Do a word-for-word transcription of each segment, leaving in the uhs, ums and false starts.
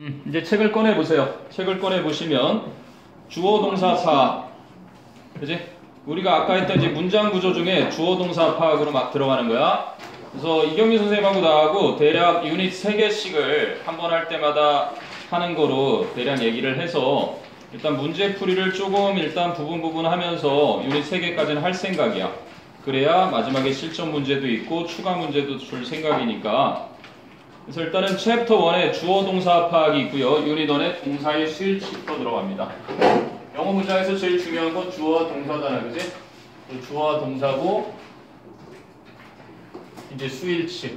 음, 이제 책을 꺼내 보세요. 책을 꺼내 보시면 주어 동사 사, 그지? 우리가 아까 했던 이제 문장 구조 중에 주어 동사 파악으로 막 들어가는 거야. 그래서 이경미 선생님하고 나하고 대략 유닛 세 개씩을 한 번 할 때마다 하는 거로 대략 얘기를 해서 일단 문제 풀이를 조금 일단 부분 부분 하면서 유닛 세 개까지는 할 생각이야. 그래야 마지막에 실전 문제도 있고 추가 문제도 줄 생각이니까. 그래서 일단은 챕터 일에 주어 동사 파악이 있고요. 유닛 일에 동사의 수일치부터 들어갑니다. 영어 문장에서 제일 중요한 건 주어와 동사잖아, 그지? 주어와 동사고 이제 수일치.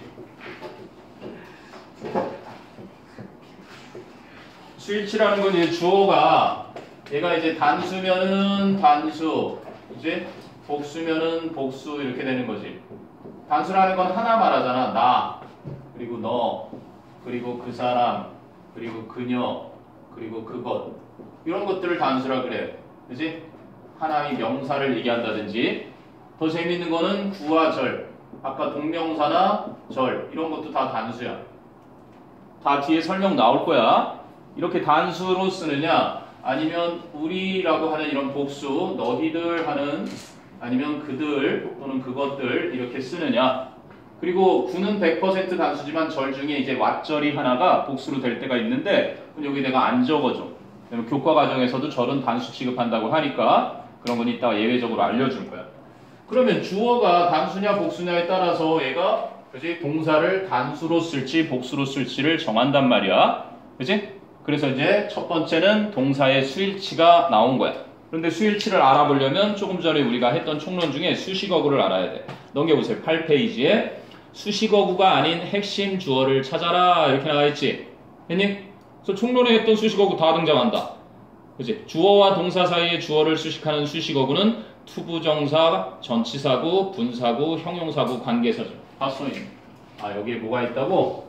수일치라는 건 이제 주어가 얘가 이제 단수면은 단수, 이제 복수면은 복수 이렇게 되는 거지. 단수라는 건 하나 말하잖아. 나, 그리고 너, 그리고 그 사람, 그리고 그녀, 그리고 그것. 이런 것들을 단수라 그래. 그지? 하나의 명사를 얘기한다든지. 더 재밌는 거는 구와 절. 아까 동명사나 절. 이런 것도 다 단수야. 다 뒤에 설명 나올 거야. 이렇게 단수로 쓰느냐, 아니면 우리라고 하는 이런 복수, 너희들 하는, 아니면 그들 또는 그것들 이렇게 쓰느냐. 그리고 구는 백 퍼센트 단수지만 절 중에 이제 왓절이 하나가 복수로 될 때가 있는데 여기 내가 안 적어줘. 교과 과정에서도 절은 단수 취급한다고 하니까 그런 건 이따가 예외적으로 알려줄 거야. 그러면 주어가 단수냐 복수냐에 따라서 얘가 그지? 동사를 단수로 쓸지 복수로 쓸지를 정한단 말이야. 그지? 그래서 이제 첫 번째는 동사의 수일치가 나온 거야. 그런데 수일치를 알아보려면 조금 전에 우리가 했던 총론 중에 수식어구를 알아야 돼. 넘겨보세요. 팔 페이지에 수식어구가 아닌 핵심 주어를 찾아라 이렇게 나와 있지. 했니? 그래서 총론에 했던 수식어구 다 등장한다. 그치? 주어와 동사 사이에 주어를 수식하는 수식어구는 투부정사, 전치사구, 분사구, 형용사구, 관계사죠. 다 써있네. 아, 여기에 뭐가 있다고?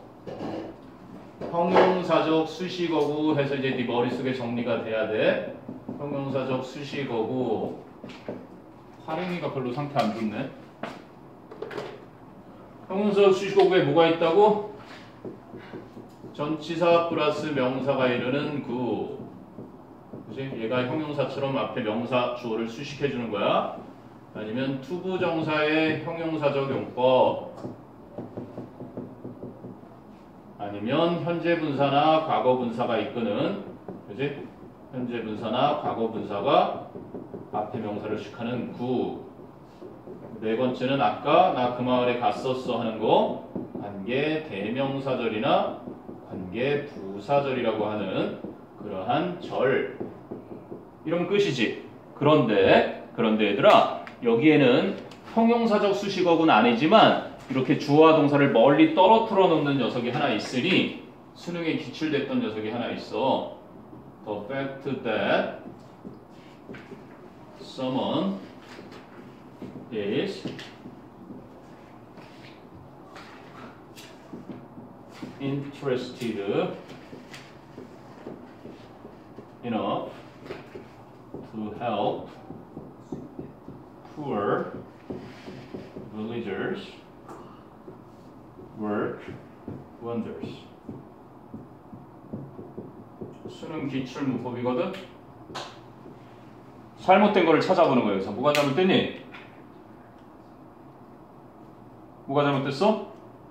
형용사적 수식어구 해서 이제 네 머릿속에 정리가 돼야 돼. 형용사적 수식어구. 활용이가 별로 상태 안 좋네. 형용사적 수식어구에 뭐가 있다고? 전치사 플러스 명사가 이르는 구. 그치? 얘가 형용사처럼 앞에 명사 주어를 수식해주는 거야. 아니면 투부정사의 형용사적 용법. 아니면 현재 분사나 과거 분사가 있거든. 그치? 현재 분사나 과거 분사가 앞에 명사를 수식하는 구. 네 번째는 아까 나 그 마을에 갔었어 하는 거. 관계 대명사절이나 관계 부사절이라고 하는 그러한 절. 이런 끝이지. 그런데 그런데 얘들아, 여기에는 형용사적 수식어구는 아니지만 이렇게 주어와 동사를 멀리 떨어뜨려 놓는 녀석이 하나 있으니 수능에 기출됐던 녀석이 하나 있어. The fact that someone is interested enough to help poor villagers work wonders. 수능 기출 문법이거든. 잘못된 거를 찾아보는 거예요. 그래서 뭐가 잘못됐니? 뭐가 잘못됐어?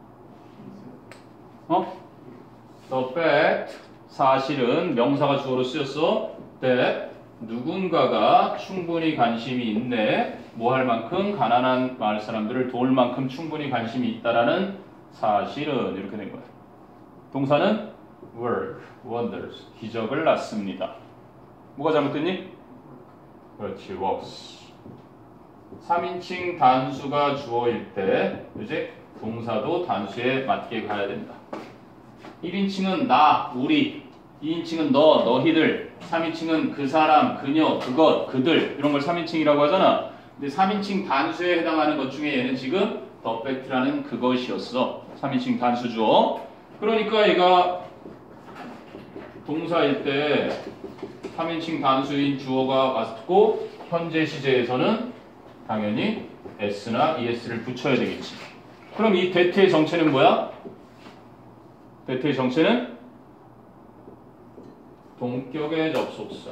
어? The fact, 사실은 명사가 주어로 쓰였어. that 누군가가 충분히 관심이 있네. 뭐 할 만큼 가난한 마을 사람들을 도울 만큼 충분히 관심이 있다라는 사실은 이렇게 된 거야. 동사는 work, wonders, 기적을 낳습니다. 뭐가 잘못됐니? 그렇지, works. 삼인칭 단수가 주어일 때 이제 동사도 단수에 맞게 가야 된다. 일인칭은 나, 우리, 이인칭은 너, 너희들, 삼인칭은 그 사람, 그녀, 그것, 그들 이런 걸 삼인칭이라고 하잖아. 근데 삼인칭 단수에 해당하는 것 중에 얘는 지금 the fact라는 그것이었어. 삼인칭 단수 주어. 그러니까 얘가 동사일 때 삼인칭 단수인 주어가 맞고 현재 시제에서는 당연히 s나 es를 붙여야 되겠지. 그럼 이 that의 정체는 뭐야? that의 정체는 동격의 접속사.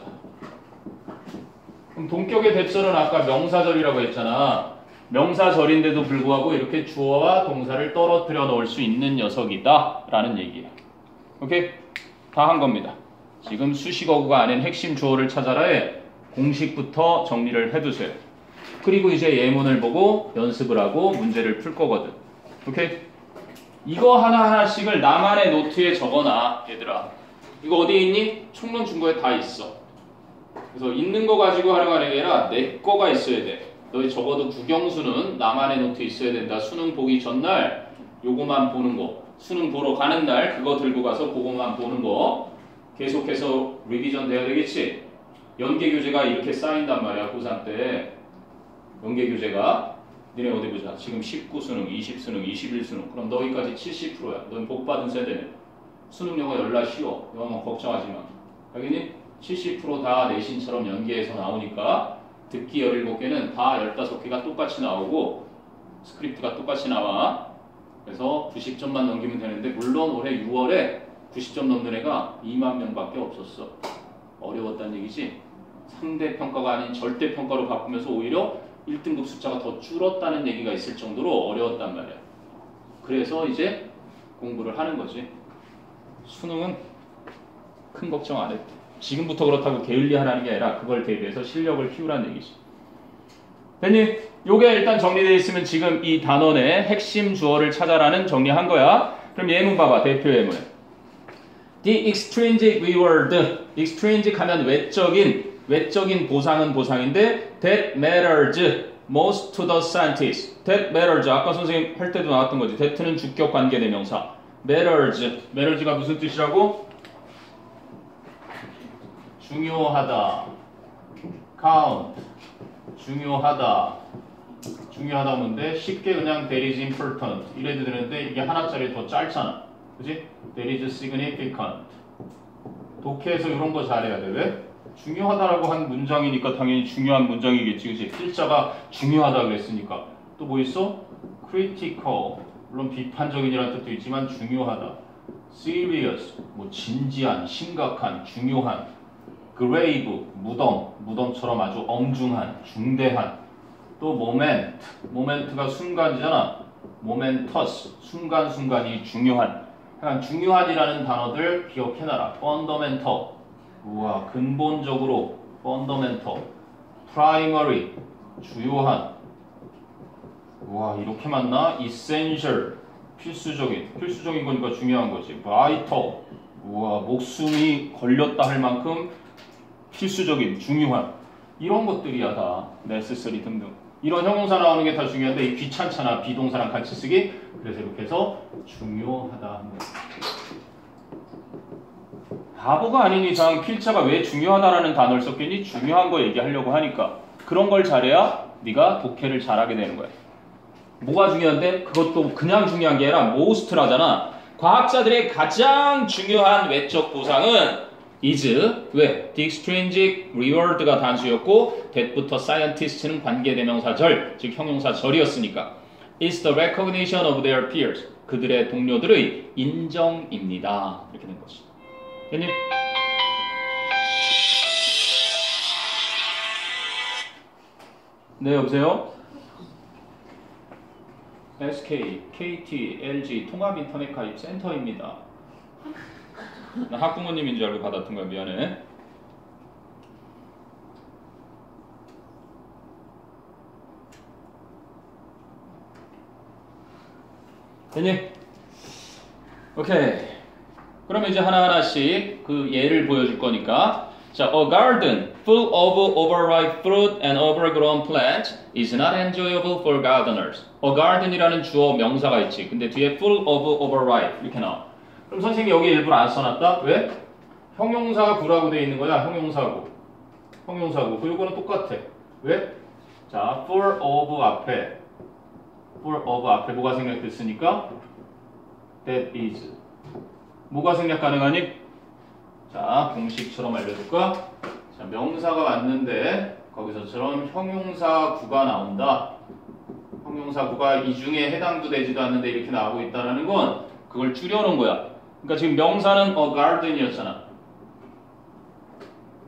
그럼 동격의 대절은 아까 명사절이라고 했잖아. 명사절인데도 불구하고 이렇게 주어와 동사를 떨어뜨려 놓을 수 있는 녀석이다 라는 얘기예요. 오케이? 다 한 겁니다. 지금 수식어구가 아닌 핵심 주어를 찾아라에 공식부터 정리를 해두세요. 그리고 이제 예문을 보고 연습을 하고 문제를 풀 거거든. 오케이? 이거 하나하나씩을 나만의 노트에 적어놔 얘들아. 이거 어디에 있니? 총론 중고에 다 있어. 그래서 있는 거 가지고 활용하는 게 아니라 내 거가 있어야 돼. 너희 적어도 국영수는 나만의 노트 있어야 된다. 수능 보기 전날 요거만 보는 거. 수능 보러 가는 날 그거 들고 가서 그거만 보는 거. 계속해서 리비전 돼야 되겠지? 연계교재가 이렇게 쌓인단 말이야. 고삼 때. 연계교재가. 니네 어디 보자. 지금 십구 수능, 이십 수능, 이십일 수능. 그럼 너희까지 칠십 퍼센트야. 너희 복받은 세대네. 수능 영어 열라 쉬워. 영어 걱정하지 마. 알겠니? 칠십 퍼센트 다 내신처럼 연계해서 나오니까 듣기 열일곱 개는 다 열다섯 개가 똑같이 나오고 스크립트가 똑같이 나와. 그래서 구십 점만 넘기면 되는데 물론 올해 유월에 구십 점 넘는 애가 이만 명밖에 없었어. 어려웠다는 얘기지. 상대평가가 아닌 절대평가로 바꾸면서 오히려 일 등급 숫자가 더 줄었다는 얘기가 있을 정도로 어려웠단 말이야. 그래서 이제 공부를 하는 거지. 수능은 큰 걱정 안 했대. 지금부터 그렇다고 게을리하라는 게 아니라 그걸 대비해서 실력을 키우라는 얘기지. 됐니? 요게 일단 정리되어 있으면 지금 이 단원의 핵심 주어를 찾아라는 정리한 거야. 그럼 예문 봐봐. 대표 예문. The extrinsic reward. extrinsic 하면 외적인, 외적인 보상은 보상인데 that matters most to the scientist. that matters. 아까 선생님 할 때도 나왔던 거지. that는 주격 관계 대명사. matters. matters가 무슨 뜻이라고? 중요하다. count. 중요하다. 중요하다 뭔데? 쉽게 그냥 that is important 이래도 되는데 이게 하나짜리 더 짧잖아. 그지? that is significant. 독해에서 이런 거 잘해야 돼. 왜? 중요하다라고 한 문장이니까 당연히 중요한 문장이겠지. 그지? 필자가 중요하다 그랬으니까. 또 뭐 있어? critical. 물론 비판적인이라는 뜻도 있지만 중요하다. serious. 뭐 진지한, 심각한, 중요한. grave. 무덤. 무덤처럼 아주 엄중한, 중대한. 또 moment. moment가 순간이잖아. momentous. 순간순간이 중요한. 약간 중요한이라는 단어들 기억해놔라. fundamental. 우와, 근본적으로. fundamental. primary. 주요한. 우와, 이렇게 맞나? essential. 필수적인. 필수적인 거니까 중요한 거지. vital. 우와, 목숨이 걸렸다 할 만큼 필수적인, 중요한. 이런 것들이야 다. necessary 등등. 이런 형용사 나오는 게 다 중요한데 이 귀찮잖아. 비동사랑 같이 쓰기. 그래서 이렇게 해서 중요하다 합니다. 바보가 아닌 이상 필자가 왜 중요하다라는 단어를 썼겠니? 중요한 거 얘기하려고 하니까. 그런 걸 잘해야 네가 독해를 잘하게 되는 거야. 뭐가 중요한데? 그것도 그냥 중요한 게 아니라 most라잖아. 과학자들의 가장 중요한 외적 보상은 is, 왜? The extrinsic reward가 단수였고 that부터 scientist는 관계대명사절, 즉 형용사절이었으니까 is the recognition of their peers. 그들의 동료들의 인정입니다. 이렇게 된 거지. 됐니? 네, 여보세요? 에스케이, 케이티, 엘지 통합인터넷 가입 센터입니다. 나 학부모님인 줄 알고 받았던 거야. 미안해. 됐니? 오케이. 그러면 이제 하나하나씩 그 예를 보여줄 거니까. 자, a garden full of overripe fruit and overgrown plants is not enjoyable for gardeners. a garden이라는 주어 명사가 있지. 근데 뒤에 full of overripe 이렇게 나와. 그럼 선생님이 여기 일부러 안 써놨다? 왜? 형용사가 구라고 되어 있는 거야. 형용사구. 형용사구. 그 요거는 똑같아. 왜? 자, full of 앞에 full of 앞에 뭐가 생략됐으니까 that is. 뭐가 생략 가능하니? 자, 공식처럼 알려줄까? 자, 명사가 왔는데 거기서처럼 형용사구가 나온다. 형용사구가 이 중에 해당도 되지도 않는데 이렇게 나오고 있다는 건 그걸 줄여놓은 거야. 그러니까 지금 명사는 a garden이었잖아.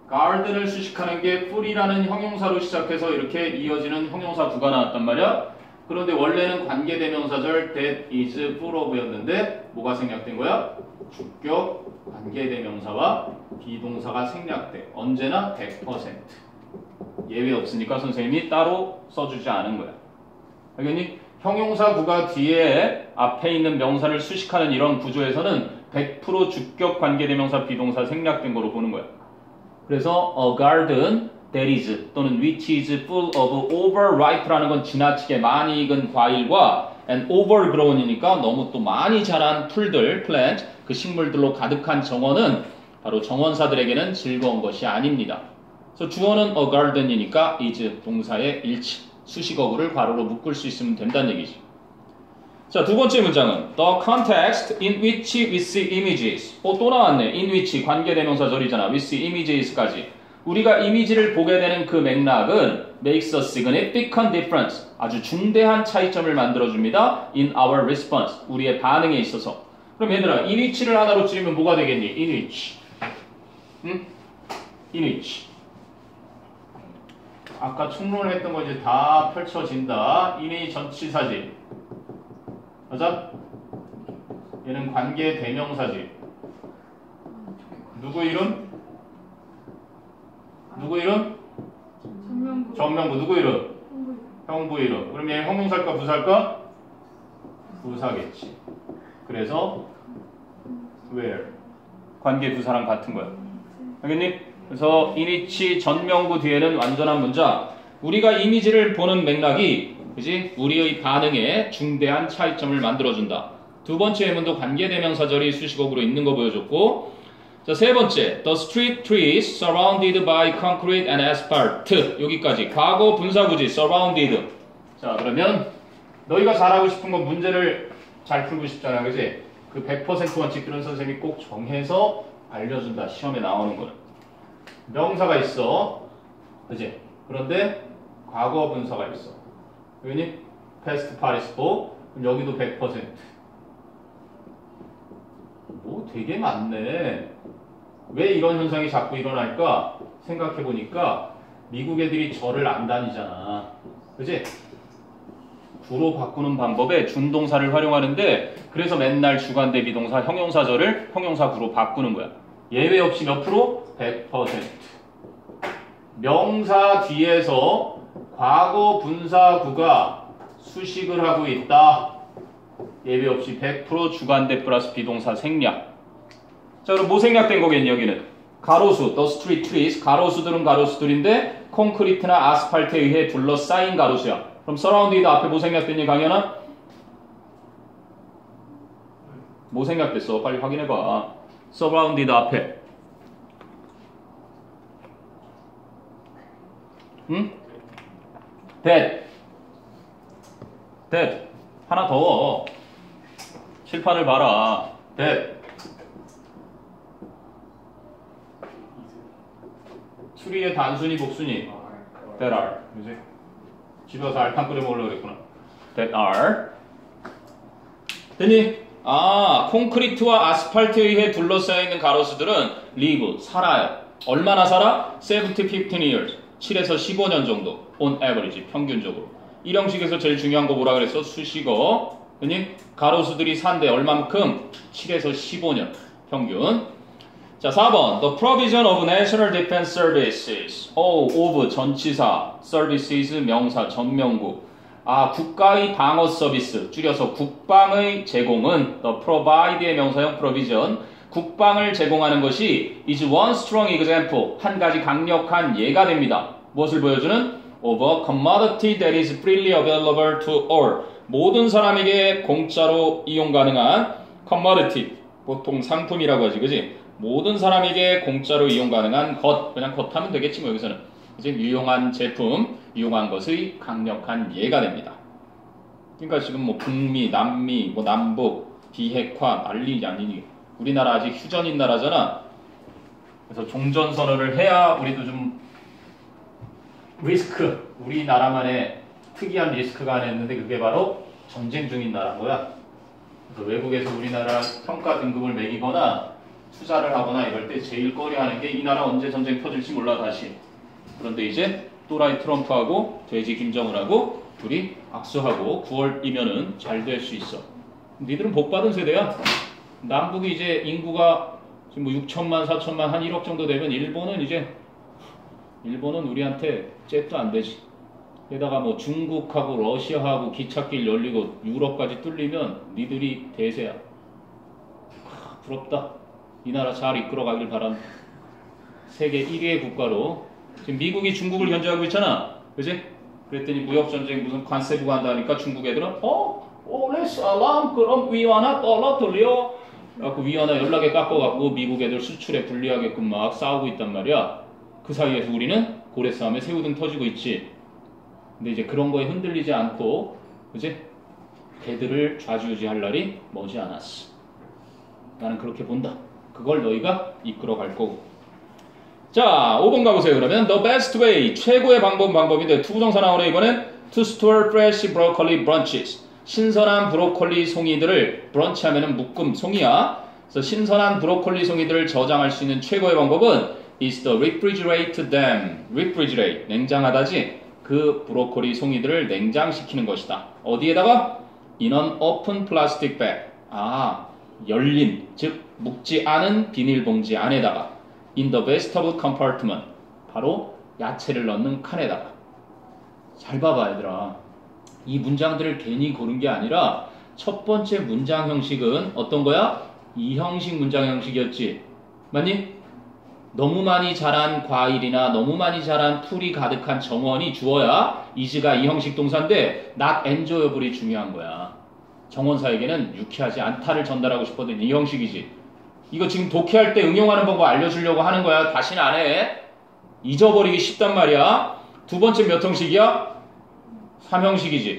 garden을 수식하는 게 full이라는 형용사로 시작해서 이렇게 이어지는 형용사 구가 나왔단 말이야. 그런데 원래는 관계대명사절 that is full of였는데 뭐가 생략된 거야? 주격 관계대명사와 비동사가 생략돼. 언제나 백 퍼센트. 예외 없으니까 선생님이 따로 써주지 않은 거야. 알겠니? 형용사 구가 뒤에 앞에 있는 명사를 수식하는 이런 구조에서는 백 퍼센트 주격 관계대명사 비동사 생략된 거로 보는 거야. 그래서 a garden that is 또는 which is full of overripe라는 건 지나치게 많이 익은 과일과 and overgrown이니까 너무 또 많이 자란 풀들, plant, 그 식물들로 가득한 정원은 바로 정원사들에게는 즐거운 것이 아닙니다. 그래서 주어는 a garden이니까 is 동사의 일치, 수식어구를 괄호로 묶을 수 있으면 된다는 얘기지. 자, 두 번째 문장은 the context in which we see images. 어, 또 나왔네. in which 관계대명사절이잖아. we see images까지. 우리가 이미지를 보게 되는 그 맥락은 makes a significant difference. 아주 중대한 차이점을 만들어줍니다. in our response. 우리의 반응에 있어서. 그럼 얘들아, in which를 하나로 줄이면 뭐가 되겠니? in which. 응? in which. 아까 총론을 했던 거 이제 다 펼쳐진다. in의 전치사지. 맞아? 얘는 관계 대명사지. 누구 이름? 누구 이름? 정명부. 정명부. 누구 이름? 형부. 형부 이름. 그럼 얘 형용사일까 부사일까? 부사겠지. 그래서 where 관계 부사랑 같은 거야. 알겠니? 그래서 이니치 전명구 뒤에는 완전한 문장. 우리가 이미지를 보는 맥락이 그지? 우리의 반응에 중대한 차이점을 만들어준다. 두 번째 예문도 관계대명사절이 수식어구로 있는 거 보여줬고, 자, 세 번째, the street trees surrounded by concrete and asphalt. 여기까지 과거 분사구지 surrounded. 자, 그러면 너희가 잘하고 싶은 건 문제를 잘 풀고 싶잖아, 그지? 그 백 퍼센트 원칙들은 선생님이 꼭 정해서 알려준다. 시험에 나오는 거는 명사가 있어, 그지? 그런데 과거 분사가 있어. 여기니 past participle. 그럼 여기도 백 퍼센트. 뭐 되게 많네. 왜 이런 현상이 자꾸 일어날까 생각해보니까 미국 애들이 절을 안 다니잖아. 그치? 구로 바꾸는 방법에 준동사를 활용하는데 그래서 맨날 주관대 비동사 형용사절을 형용사 구로 바꾸는 거야. 예외 없이 몇 프로? 백 퍼센트. 명사 뒤에서 과거 분사구가 수식을 하고 있다. 예외 없이 백 퍼센트 주관대 플러스 비동사 생략. 자, 그럼 뭐 생략된 거겠니, 여기는? 가로수, the street trees. 가로수들은 가로수들인데 콘크리트나 아스팔트에 의해 둘러싸인 가로수야. 그럼 surrounded 앞에 뭐 생략됐니, 강연아? 뭐 생략됐어? 빨리 확인해봐. surrounded 앞에. 응? that. that. 하나 더. 칠판을 봐라. that. 추리의 단순히 복순이 that are. 그지? 집에 와서 알탕 끓여 먹으려고 그랬구나. that are. 됐니? 아, 콘크리트와 아스팔트에 의해 둘러싸여 있는 가로수들은 live, 살아요. 얼마나 살아? seven to fifteen years. 칠에서 십오 년 정도. on average, 평균적으로. 이 형식에서 제일 중요한 거 뭐라 그랬어? 수식어. 됐니? 가로수들이 산대 얼마만큼? 칠에서 십오 년. 평균. 자, 사 번. The provision of national defense services. 오, of 전치사, services 명사, 전명구. 아, 국가의 방어 서비스. 줄여서 국방의 제공은 the provide의 명사형 provision. 국방을 제공하는 것이 is one strong example. 한 가지 강력한 예가 됩니다. 무엇을 보여주는? of a commodity that is freely available to all. 모든 사람에게 공짜로 이용 가능한 commodity. 보통 상품이라고 하지, 그지? 모든 사람에게 공짜로 이용 가능한 것, 그냥 것 하면 되겠지 뭐 여기서는. 이제 유용한 제품, 유용한 것의 강력한 예가 됩니다. 그러니까 지금 뭐 북미, 남미, 뭐 남북, 비핵화, 난리 아니니. 우리나라 아직 휴전인 나라잖아. 그래서 종전선언을 해야 우리도 좀 리스크, 우리나라만의 특이한 리스크가 하나 있는데 그게 바로 전쟁 중인 나라인 거야. 그래서 외국에서 우리나라 평가 등급을 매기거나 투자를 하거나 이럴 때 제일 꺼려하는 게 이 나라 언제 전쟁 터질지 몰라 다시. 그런데 이제 또라이 트럼프하고 돼지 김정은하고 둘이 악수하고 구월이면은 잘 될 수 있어. 니들은 복 받은 세대야. 남북이 이제 인구가 지금 뭐 육천만, 사천만, 한 일억 정도 되면 일본은 이제 일본은 우리한테 잽도 안 되지. 게다가 뭐 중국하고 러시아하고 기찻길 열리고 유럽까지 뚫리면 니들이 대세야. 하, 부럽다. 이 나라 잘 이끌어가길 바란다. 세계 일 위의 국가로 지금 미국이 중국을 견제하고 있잖아. 그지? 그랬더니 무역전쟁 무슨 관세 부과한다니까 중국 애들은 어? 올레살람 그럼 위안화 떨어뜨려. 그래갖고 위안화 연락에 깎아갖고 미국 애들 수출에 불리하게끔 막 싸우고 있단 말이야. 그 사이에서 우리는 고래 싸움에 새우등 터지고 있지. 근데 이제 그런 거에 흔들리지 않고 그지? 걔들을 좌지우지할 날이 머지 않았어. 나는 그렇게 본다. 그걸 너희가 이끌어갈 거고. 자, 오 번 가보세요. 그러면 the best way, 최고의 방법 방법인데 투부정사 나오네 이번엔 to store fresh broccoli bunches. 신선한 브로콜리 송이들을 브런치 하면은 묶음 송이야. 그래서 신선한 브로콜리 송이들을 저장할 수 있는 최고의 방법은 is to refrigerate them. refrigerate, 냉장하다지. 그 브로콜리 송이들을 냉장시키는 것이다. 어디에다가? in an open plastic bag. 아, 열린, 즉 묶지 않은 비닐봉지 안에다가 in the vegetable compartment. 바로 야채를 넣는 칸에다가. 잘 봐봐 얘들아. 이 문장들을 괜히 고른 게 아니라 첫 번째 문장 형식은 어떤 거야? 이 형식 문장 형식이었지. 맞니? 너무 많이 자란 과일이나 너무 많이 자란 풀이 가득한 정원이 주어야 is가 이 형식 동사인데 not enjoyable이 중요한 거야. 정원사에게는 유쾌하지 않다를 전달하고 싶거든. 이 형식이지. 이거 지금 독해할 때 응용하는 방법 알려주려고 하는 거야. 다시는 안 해. 잊어버리기 쉽단 말이야. 두 번째 몇 형식이야? 삼 형식이지.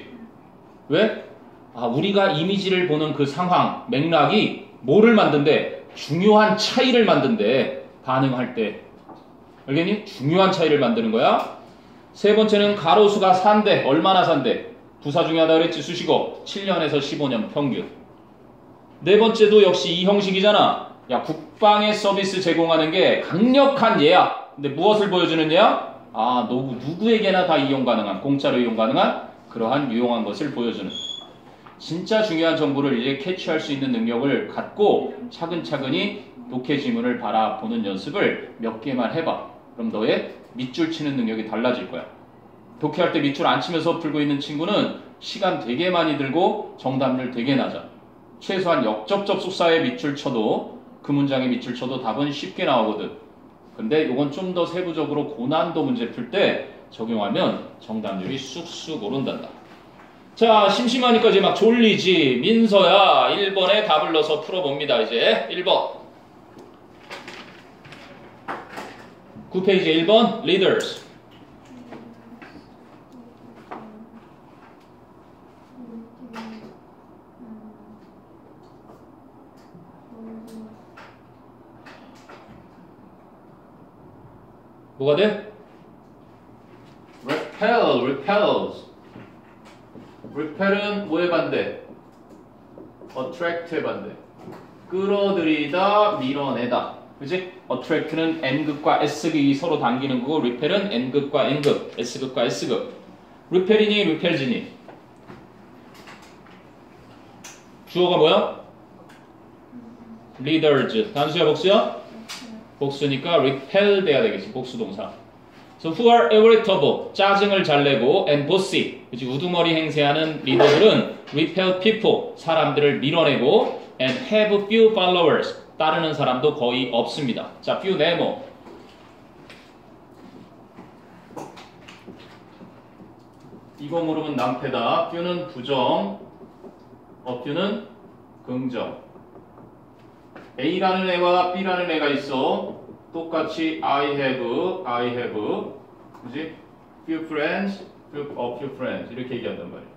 왜? 아, 우리가 이미지를 보는 그 상황, 맥락이 뭐를 만든대? 중요한 차이를 만든대. 반응할 때. 알겠니? 중요한 차이를 만드는 거야. 세 번째는 가로수가 산대. 얼마나 산대? 부사 중요하다 그랬지. 수식어. 칠 년에서 십오 년 평균. 네 번째도 역시 이 형식이잖아. 야, 국방의 서비스 제공하는 게 강력한 예야. 근데 무엇을 보여주는 예야? 아, 누구, 누구에게나 다 이용 가능한, 공짜로 이용 가능한 그러한 유용한 것을 보여주는. 진짜 중요한 정보를 이제 캐치할 수 있는 능력을 갖고 차근차근히 독해 지문을 바라보는 연습을 몇 개만 해봐. 그럼 너의 밑줄 치는 능력이 달라질 거야. 독해할 때 밑줄 안 치면서 풀고 있는 친구는 시간 되게 많이 들고 정답률 되게 낮아. 최소한 역접접 속사에 밑줄 쳐도 그 문장에 밑줄 쳐도 답은 쉽게 나오거든. 근데 이건 좀 더 세부적으로 고난도 문제 풀 때 적용하면 정답률이 쑥쑥 오른단다. 자, 심심하니까 이제 막 졸리지. 민서야, 일 번에 답을 넣어서 풀어봅니다. 이제 일 번. 구 페이지 일 번, leaders. 뭐가 돼? repel, repels. repel은 뭐의 반대? attract의 반대. 끌어들이다, 밀어내다. 그치? attract는 N극과 S극이 서로 당기는 거고 repel은 N극과 N극, S극과 S극. repel이니 repels이니? 주어가 뭐야? leaders. 단수야 복수야? 복수니까 repel 돼야 되겠지. 복수 동사. So who are irritable, 짜증을 잘 내고 and bossy, 그치? 우두머리 행세하는 리더들은 repel people, 사람들을 밀어내고 and have few followers, 따르는 사람도 거의 없습니다. 자, few 네모. 이거 모르면 낭패다. few는 부정, a few는 긍정. A라는 애와 B라는 애가 있어. 똑같이 I have, I have, 그지? Few friends, few, a few friends 이렇게 얘기한단 말이야.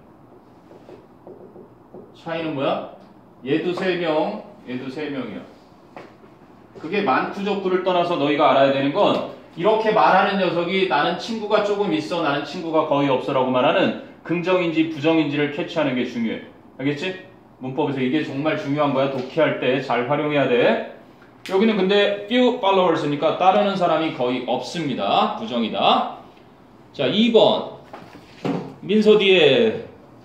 차이는 뭐야? 얘도 세 명, 얘도 세 명이야. 그게 만투적부를 떠나서 너희가 알아야 되는 건 이렇게 말하는 녀석이 나는 친구가 조금 있어, 나는 친구가 거의 없어라고 말하는 긍정인지 부정인지를 캐치하는 게 중요해. 알겠지? 문법에서 이게 정말 중요한 거야. 독해할 때 잘 활용해야 돼. 여기는 근데 few followers니까 따르는 사람이 거의 없습니다. 부정이다. 자, 이 번 민서 뒤에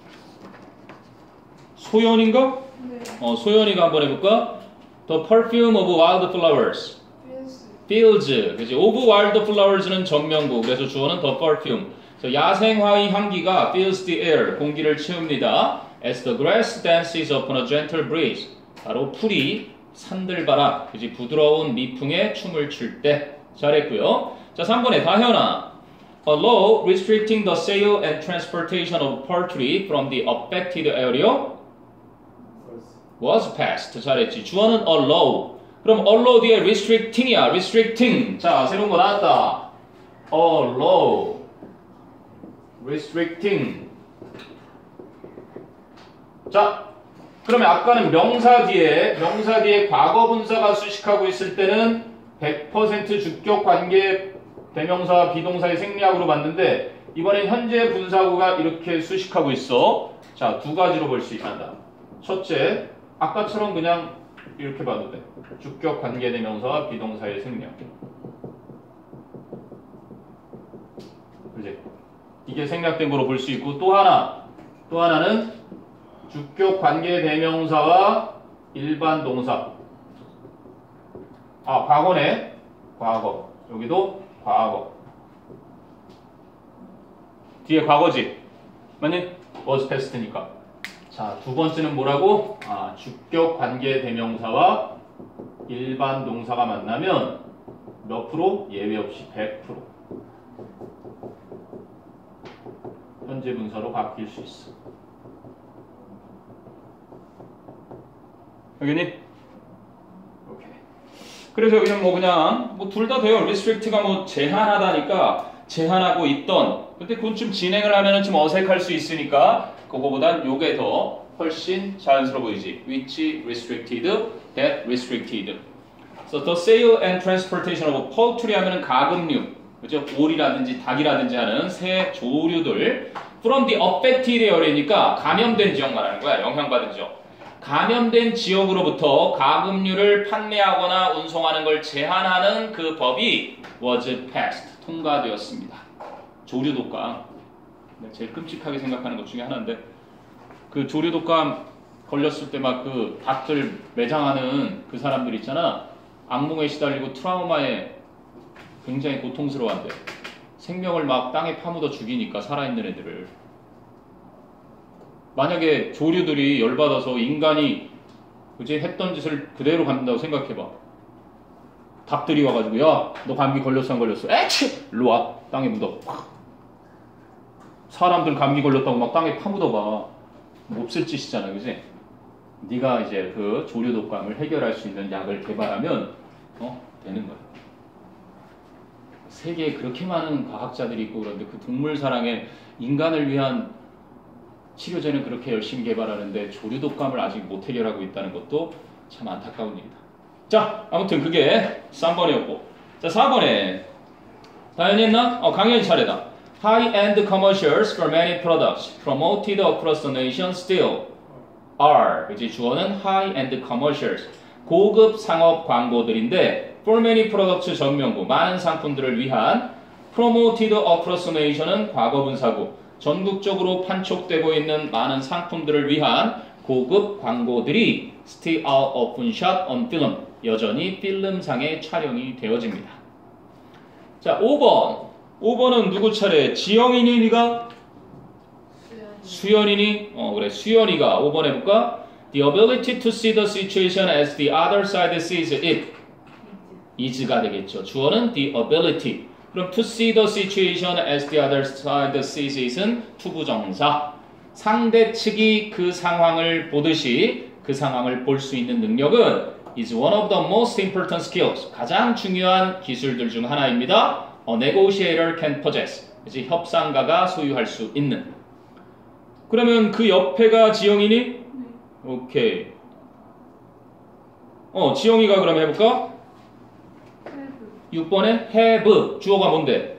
소연인가? 네. 어, 소연이가 한번 해볼까? The perfume of wildflowers. 필스. Fields. 그치? Of wildflowers는 전명구. 그래서 주어는 the perfume. 그래서 야생화의 향기가 fills the air. 공기를 채웁니다. As the grass dances upon a gentle breeze. 바로 풀이 산들바람. 그치? 부드러운 미풍에 춤을 출 때. 잘했고요. 자, 삼 번에 다현아. A law restricting the sale and transportation of poultry from the affected area was passed. 잘했지. 주어는 a law. 그럼 a law 뒤에 restricting이야. restricting. 자, 새로운 거 나왔다. a law. restricting. 자, 그러면 아까는 명사 뒤에 명사 뒤에 과거 분사가 수식하고 있을 때는 백 퍼센트 주격 관계 대명사 비동사의 생략으로 봤는데 이번엔 현재 분사구가 이렇게 수식하고 있어. 자, 두 가지로 볼 수 있단다. 첫째, 아까처럼 그냥 이렇게 봐도 돼. 주격 관계 대명사와 비동사의 생략. 그지? 이게 생략된 거로 볼 수 있고 또 하나, 또 하나는 주격 관계 대명사와 일반 동사. 아, 과거네. 과거. 여기도 과거. 뒤에 과거지. 맞니? was past니까. 자, 두 번째는 뭐라고? 아, 주격 관계 대명사와 일반 동사가 만나면 몇 프로? 예외 없이 백 퍼센트. 현재 분사로 바뀔 수 있어. 알겠니? 오케이. 그래서 그냥 뭐 그냥 뭐 둘 다 돼요. restrict가 뭐 제한하다니까 제한하고 있던. 근데 그건 좀 진행을 하면은 좀 어색할 수 있으니까 그거보단 요게 더 훨씬 자연스러워 보이지. which restricted, that restricted. So the sale and transportation of poultry 하면은 가금류, 그죠? 오리라든지 닭이라든지 하는 새 조류들 from the affected area니까 감염된 지역 말하는 거야. 영향받은 지역. 감염된 지역으로부터 가금류를 판매하거나 운송하는 걸 제한하는 그 법이 was passed, 통과되었습니다. 조류 독감. 제일 끔찍하게 생각하는 것 중에 하나인데 그 조류 독감 걸렸을 때 막 그 닭들 매장하는 그 사람들 있잖아. 악몽에 시달리고 트라우마에 굉장히 고통스러워한대. 생명을 막 땅에 파묻어 죽이니까 살아있는 애들을. 만약에 조류들이 열받아서 인간이 그제 했던 짓을 그대로 간다고 생각해봐. 닭들이 와가지고 야, 너 감기 걸렸어 안 걸렸어? 에취! 일로 와. 땅에 묻어. 사람들 감기 걸렸다고 막 땅에 파묻어봐. 몹쓸 짓이잖아, 그지? 네가 이제 그 조류 독감을 해결할 수 있는 약을 개발하면 어? 되는 거야. 세계에 그렇게 많은 과학자들이 있고 그런데 그 동물 사랑에 인간을 위한 치료제는 그렇게 열심히 개발하는데 조류 독감을 아직 못 해결하고 있다는 것도 참 안타까운 일이다. 자, 아무튼 그게 삼 번이었고. 자, 사 번에 다현이 했나? 어, 강현이 차례다. High-end commercials for many products promoted across the nation still are. 그치? 주어는 high-end commercials. 고급 상업 광고들인데 for many products 전명구, 많은 상품들을 위한 promoted across the nation은 과거 분사구. 전국적으로 판촉되고 있는 많은 상품들을 위한 고급 광고들이 still are often shot on film. 여전히 필름상에 촬영이 되어집니다. 자, 오 번. 오 번은 누구 차례? 지영이니 니가? 수연이니? 어, 그래. 수연이가 오 번 해볼까? The ability to see the situation as the other side sees it. is가 되겠죠. 주어는 the ability. 그럼 to see the situation as the other side sees it은 투부정사. 상대 측이 그 상황을 보듯이 그 상황을 볼 수 있는 능력은 is one of the most important skills. 가장 중요한 기술들 중 하나입니다. A negotiator can possess. 그치? 협상가가 소유할 수 있는. 그러면 그 옆에가 지영이니? 네. 오케이. 어, 지영이가 그럼 해볼까? 육 번에 have. 주어가 뭔데?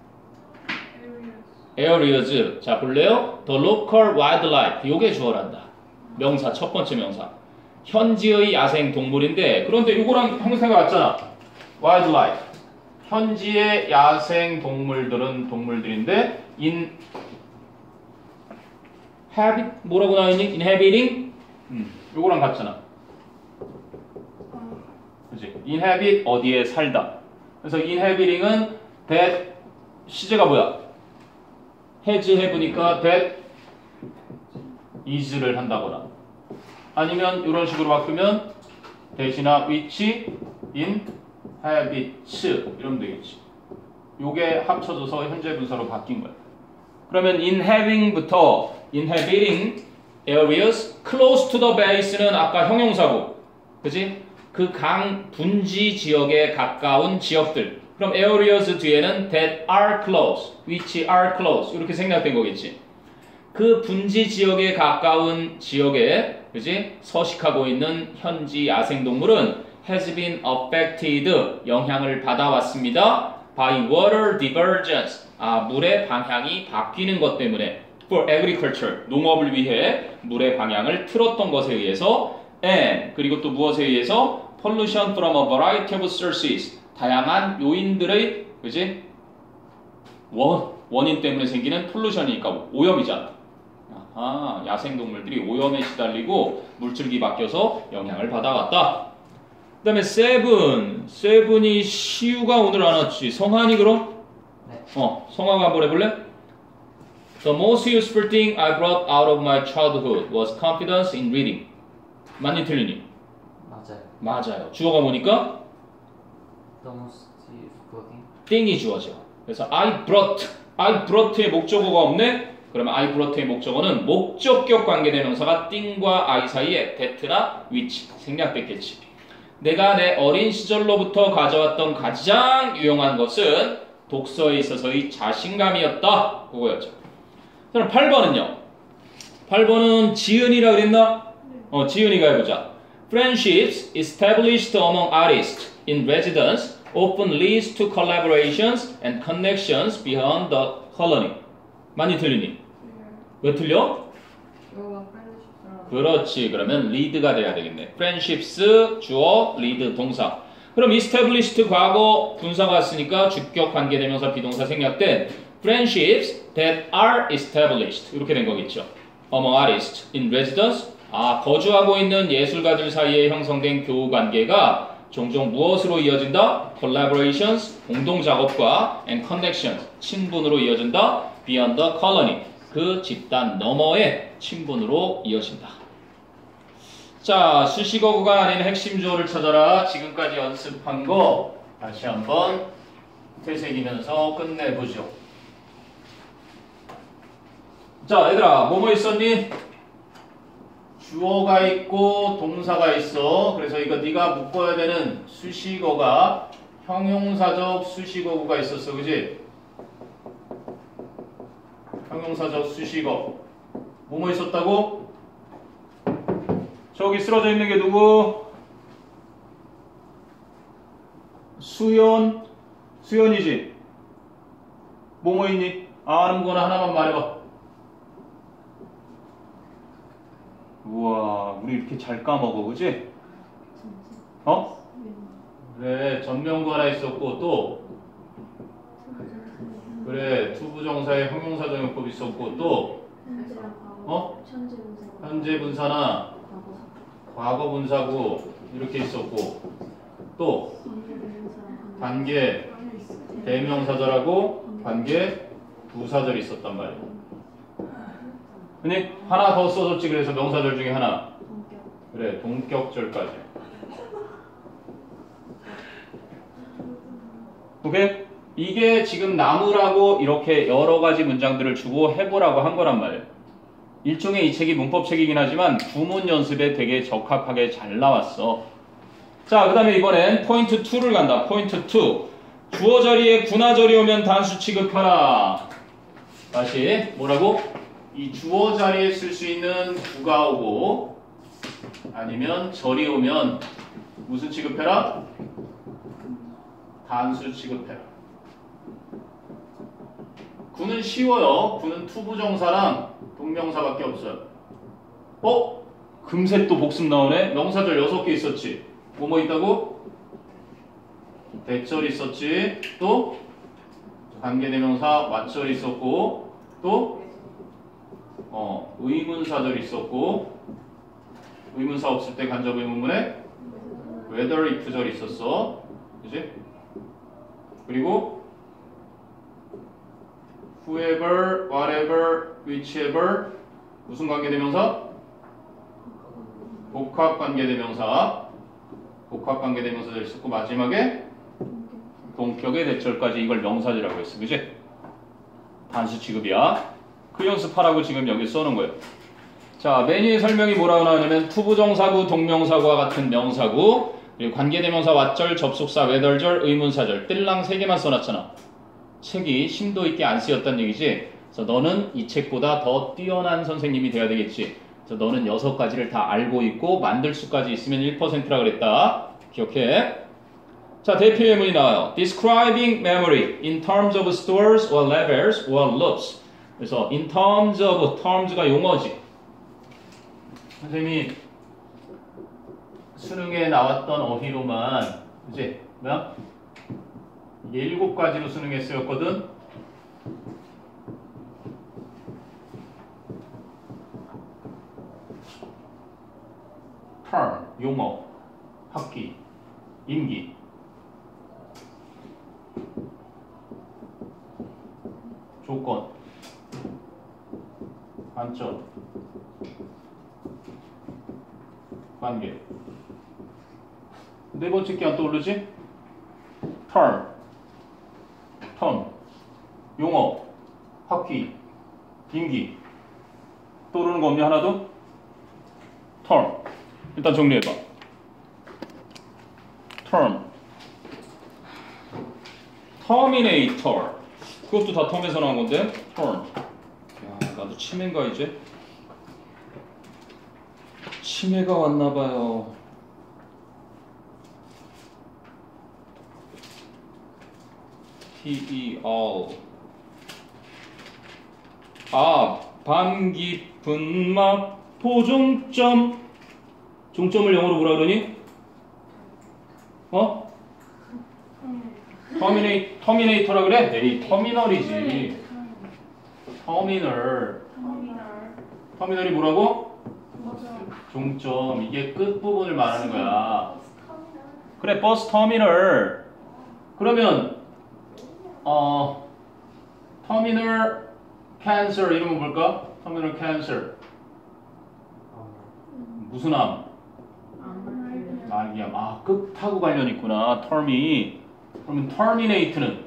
areas. areas. 자, 볼래요? The local wildlife. 요게 주어란다. 명사, 첫 번째 명사. 현지의 야생 동물인데 그런데 이거랑 형태가 같잖아. wildlife. 현지의 야생 동물들은 동물들인데 in habit 뭐라고 나와있니? inhabiting? 음, 요거랑 같잖아. 그치? inhabit 어디에 살다. 그래서 inhabiting은 that 시제가 뭐야? has have니까 that is를 한다거나 아니면 이런 식으로 바꾸면 that이나 which, in, habits 이러면 되겠지. 요게 합쳐져서 현재 분사로 바뀐 거야. 그러면 inhabing부터 inhabiting areas close to the base는 아까 형용사고, 그치? 그 강 분지 지역에 가까운 지역들. 그럼 areas 뒤에는 that are close, which are close 이렇게 생략된 거겠지. 그 분지 지역에 가까운 지역에, 그치? 서식하고 있는 현지 야생동물은 has been affected, 영향을 받아왔습니다. by water divergence, 아, 물의 방향이 바뀌는 것 때문에 for agriculture, 농업을 위해 물의 방향을 틀었던 것에 의해서 and, 그리고 또 무엇에 의해서 pollution from a variety of sources, 다양한 요인들의, 그치? 원, 원인 때문에 생기는 pollution이니까 오염이잖아. 아, 야생동물들이 오염에 시달리고 물줄기 바뀌어서 영향을 받아왔다. 그 다음에 seven, seven이 시우가 오늘 안 왔지. 성한이 그럼? 네. 어, 성화가 한번 해볼래? The most useful thing I brought out of my childhood was confidence in reading. 맞니 틀리니? 맞아요. 맞아요. 주어가 뭐니까? The most useful thing. thing이 주어져. 그래서 I brought, I brought의 목적어가 없네? 그러면 I brought의 목적어는 목적격 관계대명사가 thing과 I 사이에 that나 which 생략됐겠지. 내가 내 어린 시절로부터 가져왔던 가장 유용한 것은 독서에 있어서의 자신감이었다. 그거였죠. 그럼 팔 번은요. 팔 번은 지은이라 그랬나? 어, 지은이가 해보자. Friendships established among artists in residence often leads to collaborations and connections beyond the colony. 많이 틀리니? 왜 틀려? 그렇지. 그러면 lead가 돼야 되겠네. friendships 주어, lead 동사. 그럼 established 과거 분사가 왔으니까 주격 관계대명사 비동사 생략된 friendships that are established 이렇게 된 거겠죠. among artists in residence, 아, 거주하고 있는 예술가들 사이에 형성된 교우 관계가 종종 무엇으로 이어진다? collaborations, 공동 작업과 and connections, 친분으로 이어진다. beyond the colony, 그 집단 너머의 친분으로 이어진다. 자, 수식어구가 아닌 핵심 주어를 찾아라. 지금까지 연습한 거 다시 한번 되새기면서 끝내보죠. 자, 얘들아, 뭐뭐 있었니? 주어가 있고 동사가 있어. 그래서 이거 네가 묶어야 되는 수식어가 형용사적 수식어구가 있었어. 그지? 형용사적 수식어. 뭐뭐 있었다고? 저기 쓰러져 있는 게 누구? 수연. 수연이지? 뭐뭐 있니? 아는 거나 하나만 말해봐. 우와, 우리 이렇게 잘 까먹어, 그지? 어? 그래, 전명구 하나 있었고, 또 그래, 투부정사의 형용사정용법 있었고, 또 어? 현재 분사나 과거 분사구 이렇게 있었고, 또 관계 대명사절하고 관계 부사절이 있었단 말이야. 근데 하나 더 써줬지. 그래서 명사절 중에 하나. 그래, 동격절까지. 오케이? 이게 지금 나무라고 이렇게 여러 가지 문장들을 주고 해보라고 한 거란 말이에요. 일종의 이 책이 문법책이긴 하지만 구문 연습에 되게 적합하게 잘 나왔어. 자, 그 다음에 이번엔 포인트 이를 간다. 포인트 이. 주어 자리에 군화절이 오면 단수 취급하라. 다시 뭐라고? 이 주어 자리에 쓸 수 있는 구가 오고 아니면 절이 오면 무슨 취급해라? 단수 취급해라. 구는 쉬워요. 구는 투부정사랑 동명사밖에 없어요. 어? 금세 또 복습 나오네. 명사절 여섯 개 있었지. 뭐 뭐 있다고? 대절 있었지. 또 관계대명사 왓절 있었고 또 어, 의문사절 있었고 의문사 없을 때 간접 의문문에 whether if절 있었어. 그지? 그리고 whoever, whatever, whichever 무슨 관계대명사? 복합관계대명사 복합관계대명사절 있었고 마지막에 동격의 대절까지 이걸 명사절이라고 했어. 그지? 단수 취급이야. 그 연습하라고 지금 여기 써놓은 거예요. 자, 메뉴의 설명이 뭐라고 나오냐면 투부정사구, 동명사구와 같은 명사구 그리고 관계대명사, 왓절, 접속사, whether절, 의문사절 뜰랑 세 개만 써놨잖아. 책이 심도 있게 안 쓰였단 얘기지. 그래서 너는 이 책보다 더 뛰어난 선생님이 돼야 되겠지. 그래서 너는 여섯 가지를 다 알고 있고 만들 수까지 있으면 일 퍼센트라 그랬다. 기억해. 자, 대표 예문이 나와요. Describing memory in terms of stores or levels or loops. 그래서 in terms of, terms가 용어지. 선생님이 수능에 나왔던 어휘로만 이제 뭐야? 이게 일곱 가지로 수능에 쓰였거든. term, 용어, 학기, 임기. 조건, 관점, 관계. 네 번째 게 안 떠오르지? term, term, 용어, 학기, 임기. 떠오르는 거 없니 하나도? term. 일단 정리해봐. term, terminator. 그것도 다 텀에서 나온 건데. term. 야, 나도 치매인가 이제? 치매가 왔나봐요. T-E-R. 아, 밤 깊은 마포 종점. 종점을 영어로 뭐라 그러니? 어? 터미네이, 터미네이터라 그래? 에이, 터미널이지. 터미널. 터미널이 뭐라고? 종점. 이게 끝부분을 말하는 거야. 그래, 버스 터미널. 그러면 어 터미널 캔서 이름은 뭘까? 터미널 캔서. 무슨 암? 말기암. 아, 끝하고 관련 있구나. term이. 그러면 terminate는?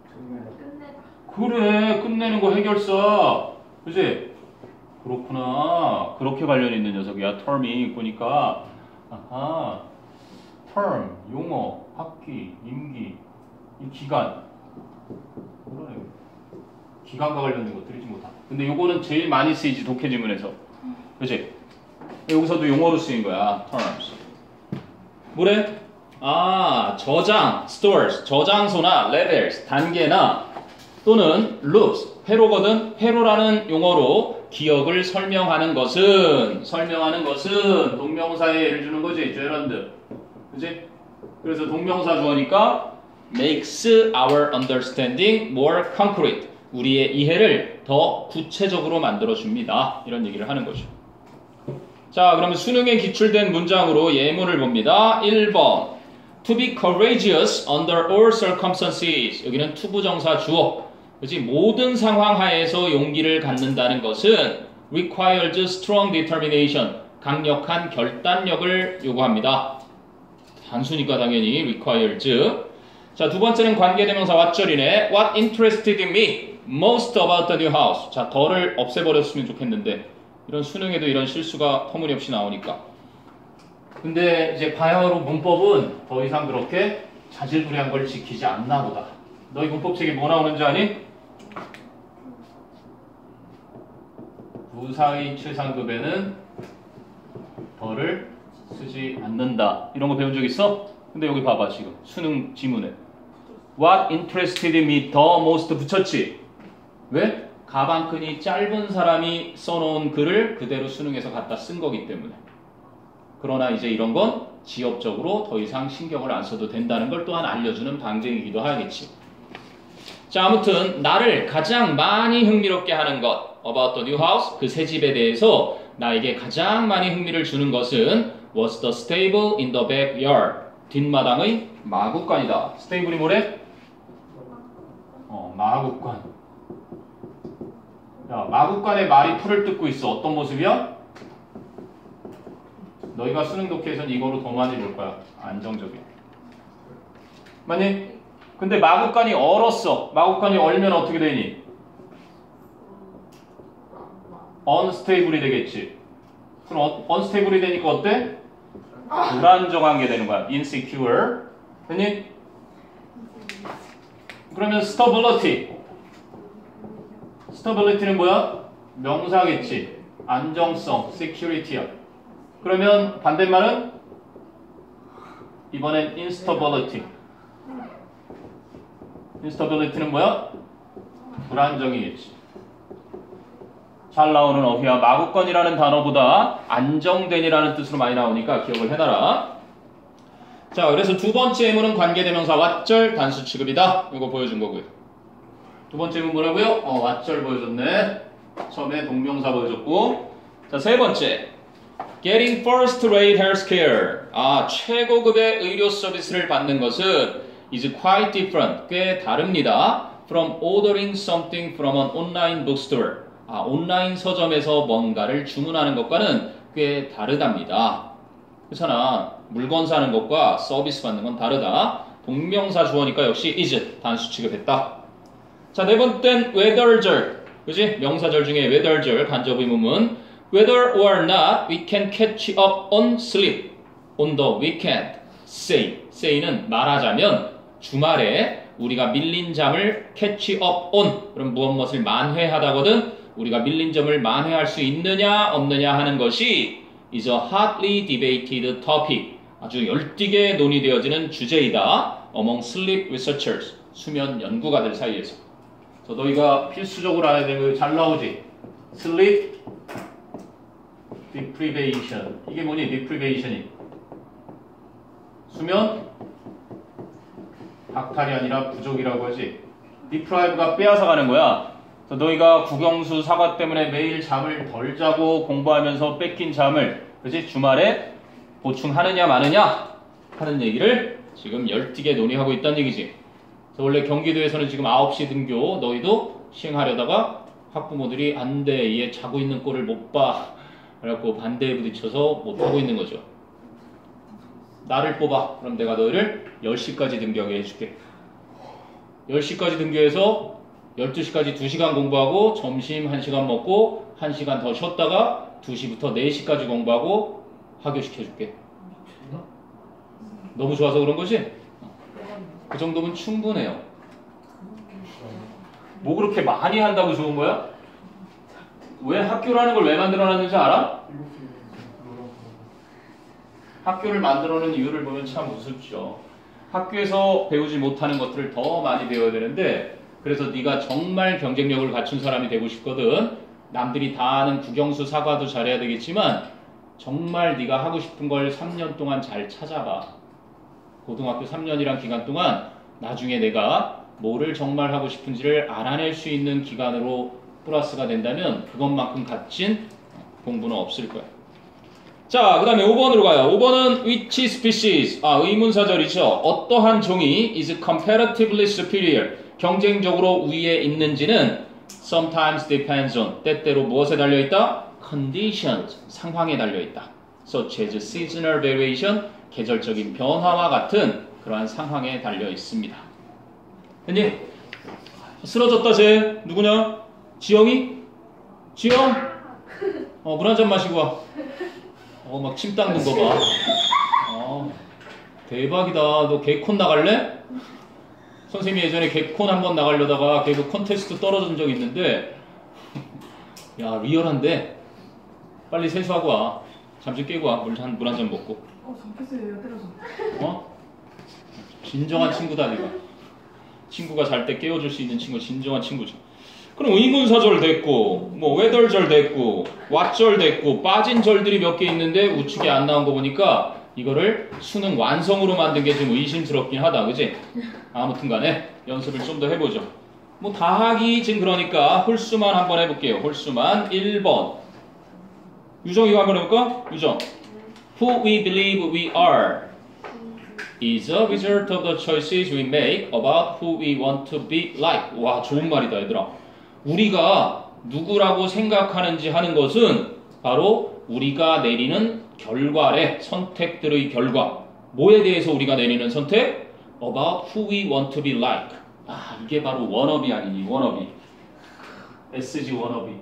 그래, 끝내는 거 해결사. 그치? 그렇구나. 그렇게 관련 있는 녀석이야. term이. 보니까. 아하. term, 용어, 학기, 임기, 이 기간. 그러네. 기간과 관련된 것들이지 못하. 근데 요거는 제일 많이 쓰이지, 독해 지문에서. 그치? 여기서도 용어로 쓰인 거야. terms. 뭐래? 아, 저장, stores, 저장소나 levels, 단계나 또는 loops, 회로거든. 회로라는 용어로 기억을 설명하는 것은 설명하는 것은 동명사에 예를 주는 거지. gerund. 그치? 그래서 동명사 주어니까 makes our understanding more concrete. 우리의 이해를 더 구체적으로 만들어줍니다. 이런 얘기를 하는 거죠. 자, 그러면 수능에 기출된 문장으로 예문을 봅니다. 일 번. To be courageous under all circumstances. 여기는 투부정사 주어. 그치? 모든 상황 하에서 용기를 갖는다는 것은 requires strong determination. 강력한 결단력을 요구합니다. 단수니까 당연히 requires. 자, 두 번째는 관계대명사 왓절이네. What interested me most about the new house. 자, 더를 없애버렸으면 좋겠는데 이런 수능에도 이런 실수가 터무니없이 나오니까. 근데 이제 바야흐로 문법은 더 이상 그렇게 자질구레한 걸 지키지 않나 보다. 너희 문법책에 뭐 나오는지 아니? 부사의 최상급에는 더를 쓰지 않는다. 이런 거 배운 적 있어? 근데 여기 봐봐 지금 수능 지문에 What interested me the most 붙였지? 왜? 가방끈이 짧은 사람이 써놓은 글을 그대로 수능에서 갖다 쓴 거기 때문에. 그러나 이제 이런 건 지엽적으로 더 이상 신경을 안 써도 된다는 걸 또한 알려주는 방증이기도 하겠지. 자, 아무튼 나를 가장 많이 흥미롭게 하는 것 about the new house, 그 새 집에 대해서 나에게 가장 많이 흥미를 주는 것은 was the stable in the backyard, 뒷마당의 마구간이다. 스테이블이 뭐래? 어, 마구간. 야, 마구간에 말이 풀을 뜯고 있어. 어떤 모습이야? 너희가 수능 독해에서는 이거로 더 많이 볼 거야. 안정적인. 맞니? 근데 마구간이 얼었어. 마구간이 얼면 어떻게 되니? unstable이 되겠지. 그럼 unstable이 되니까 어때? 불안정한 게 되는 거야. insecure. 됐니? 그러면 stability. stability는 뭐야? 명사겠지. 안정성, security야. 그러면 반대말은 이번엔 instability. instability는 뭐야? 불안정이겠지. 잘 나오는 어휘야. 마구간이라는 단어보다 안정된이라는 뜻으로 많이 나오니까 기억을 해놔라. 자, 그래서 두 번째 예문은 관계대명사 왓절 단수 취급이다. 이거 보여준 거고요. 두 번째 예문 뭐라고요? 어, 왓절 보여줬네. 처음에 동명사 보여줬고. 자, 세 번째. Getting first rate health care. 아, 최고급의 의료 서비스를 받는 것은 is quite different. 꽤 다릅니다. From ordering something from an online bookstore. 아, 온라인 서점에서 뭔가를 주문하는 것과는 꽤 다르답니다. 그렇잖아. 물건 사는 것과 서비스 받는 건 다르다. 동명사 주어니까 역시 is 단수 취급했다. 자, 네 번째는 whether절. 그지? 명사절 중에 whether절 간접 의문문. Whether or not we can catch up on sleep on the weekend. Say. say는 말하자면 주말에 우리가 밀린 잠을 catch up on. 그럼 무엇 무엇을 만회하다거든. 우리가 밀린 점을 만회할 수 있느냐 없느냐 하는 것이 is a hotly debated topic. 아주 열띠게 논의되어지는 주제이다. among sleep researchers. 수면 연구가들 사이에서. 그래서 너희가 필수적으로 알아야 되는 거 잘 나오지? sleep deprivation. 이게 뭐니? deprivation이. 수면 박탈이 아니라 부족이라고 하지. deprive가 빼앗아가는 거야. 그래서 너희가 국영수 사과 때문에 매일 잠을 덜 자고 공부하면서 뺏긴 잠을 그렇지? 주말에 보충하느냐 마느냐 하는 얘기를 지금 열띠게 논의하고 있다는 얘기지. 그래서 원래 경기도에서는 지금 아홉 시 등교 너희도 시행하려다가 학부모들이 안 돼, 얘 자고 있는 꼴을 못 봐. 그래갖고 반대에 부딪혀서 못하고 있는 거죠. 나를 뽑아. 그럼 내가 너희를 열 시까지 등교하게 해줄게. 열 시까지 등교해서 열두 시까지 두 시간 공부하고 점심 한 시간 먹고 한 시간 더 쉬었다가 두 시부터 네 시까지 공부하고 하교시켜줄게. 너무 좋아서 그런 거지? 그 정도면 충분해요. 뭐 그렇게 많이 한다고 좋은 거야? 왜 학교라는 걸 왜 만들어놨는지 알아? 학교를 만들어놓은 이유를 보면 참 우습죠. 학교에서 배우지 못하는 것들을 더 많이 배워야 되는데 그래서 네가 정말 경쟁력을 갖춘 사람이 되고 싶거든. 남들이 다 아는 국영수 사과도 잘해야 되겠지만 정말 네가 하고 싶은 걸 삼 년 동안 잘 찾아봐. 고등학교 삼 년이란 기간 동안 나중에 내가 뭐를 정말 하고 싶은지를 알아낼 수 있는 기간으로 플러스가 된다면 그것만큼 값진 공부는 없을 거야. 자, 그 다음에 오 번으로 가요. 오 번은 which species. 아, 의문사절이죠. 어떠한 종이 is comparatively superior. 경쟁적으로 위에 있는지는 sometimes depends on. 때때로 무엇에 달려있다? conditions. 상황에 달려있다. such as seasonal variation. 계절적인 변화와 같은 그러한 상황에 달려있습니다. 됐니? 쓰러졌다 쟤. 누구냐? 지영이? 지영? 어, 물 한 잔 마시고 와. 어, 막 침 닦는 거 봐. 어, 대박이다. 너 개콘 나갈래? 선생님이 예전에 개콘 한번 나가려다가 개그 콘테스트 떨어진 적 있는데 야, 리얼한데? 빨리 세수하고 와. 잠 좀 깨고 와. 물 한 물 한 잔 먹고. 어, 잠깼어요. 때려서. 어? 진정한 친구다, 네가. 친구가 잘 때 깨워줄 수 있는 친구, 진정한 친구지. 그럼 의문사절 됐고, 뭐 whether절 됐고, what절 됐고, 빠진 절들이 몇 개 있는데 우측에 안 나온 거 보니까 이거를 수능 완성으로 만든 게 좀 의심스럽긴 하다, 그지? 아무튼 간에 연습을 좀 더 해보죠. 뭐 다 하기 지금 그러니까 홀수만 한번 해볼게요. 홀수만 일 번. 유정 이거 한번 해볼까? 유정. Who we believe we are is a result of the choices we make about who we want to be like. 와, 좋은 말이다, 얘들아. 우리가 누구라고 생각하는지 하는 것은 바로 우리가 내리는 결과래. 선택들의 결과. 뭐에 대해서 우리가 내리는 선택? About who we want to be like. 아, 이게 바로 워너비 아니니, 워너비. 에스지 워너비.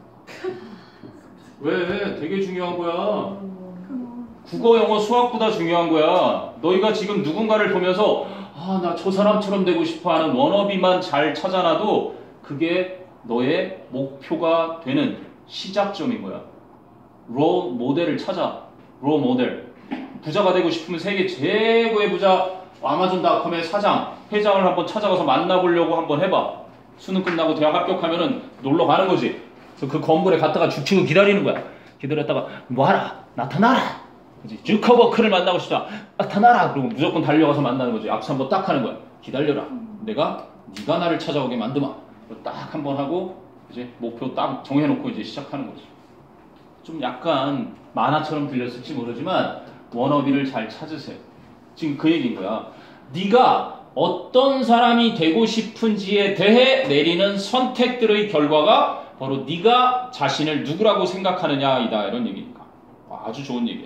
왜? 되게 중요한 거야. 국어, 영어, 수학보다 중요한 거야. 너희가 지금 누군가를 보면서 아, 나 저 사람처럼 되고 싶어 하는 워너비만 잘 찾아놔도 그게 너의 목표가 되는 시작점인 거야. 롤 모델을 찾아. 롤 모델. 부자가 되고 싶으면 세계 최고의 부자 아마존닷컴의 사장, 회장을 한번 찾아가서 만나보려고 한번 해봐. 수능 끝나고 대학 합격하면은 놀러 가는 거지. 그래서 그 건물에 갔다가 죽치고 기다리는 거야. 기다렸다가 와라, 나타나라. 그지? 주커버크를 만나고 싶다. 나타나라. 그리고 무조건 달려가서 만나는 거지. 악수 한번 딱 하는 거야. 기다려라. 내가 네가 나를 찾아오게 만드마. 딱 한번 하고 이제 목표 딱 정해놓고 이제 시작하는 거지. 좀 약간 만화처럼 들렸을지 모르지만 워너비를 잘 찾으세요. 지금 그 얘기인 거야. 네가 어떤 사람이 되고 싶은지에 대해 내리는 선택들의 결과가 바로 네가 자신을 누구라고 생각하느냐이다. 이런 얘기니까. 아주 좋은 얘기야.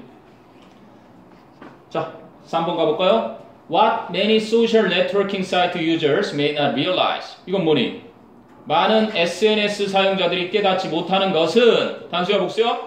자, 삼 번 가볼까요? What many social networking site users may not realize. 이건 뭐니? 많은 에스엔에스 사용자들이 깨닫지 못하는 것은 단수야, 복수야?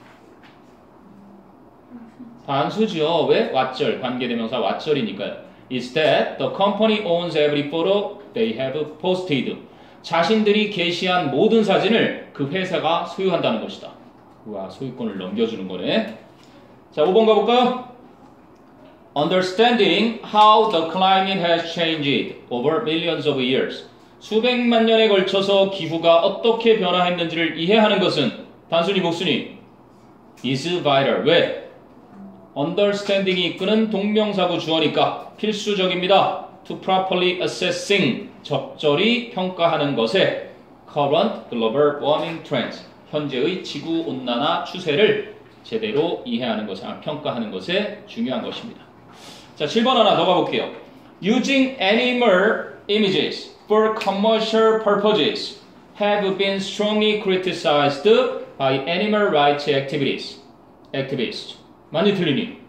단수죠. 왜? 왓절, 관계대명사 왓절이니까요. Is that the company owns every photo they have posted. 자신들이 게시한 모든 사진을 그 회사가 소유한다는 것이다. 우와, 소유권을 넘겨주는 거네. 자, 오 번 가볼까요? Understanding how the climate has changed over millions of years. 수백만 년에 걸쳐서 기후가 어떻게 변화했는지를 이해하는 것은 단순히 복순이 is vital. 왜? understanding이 이끄는 동명사구 주어니까 필수적입니다. to properly assessing. 적절히 평가하는 것에 current global warming trends. 현재의 지구온난화 추세를 제대로 이해하는 것에, 평가하는 것에 중요한 것입니다. 자, 칠 번 하나 더 가볼게요. Using animal images for commercial purposes have been strongly criticized by animal rights activities. activists. 많이 틀리니?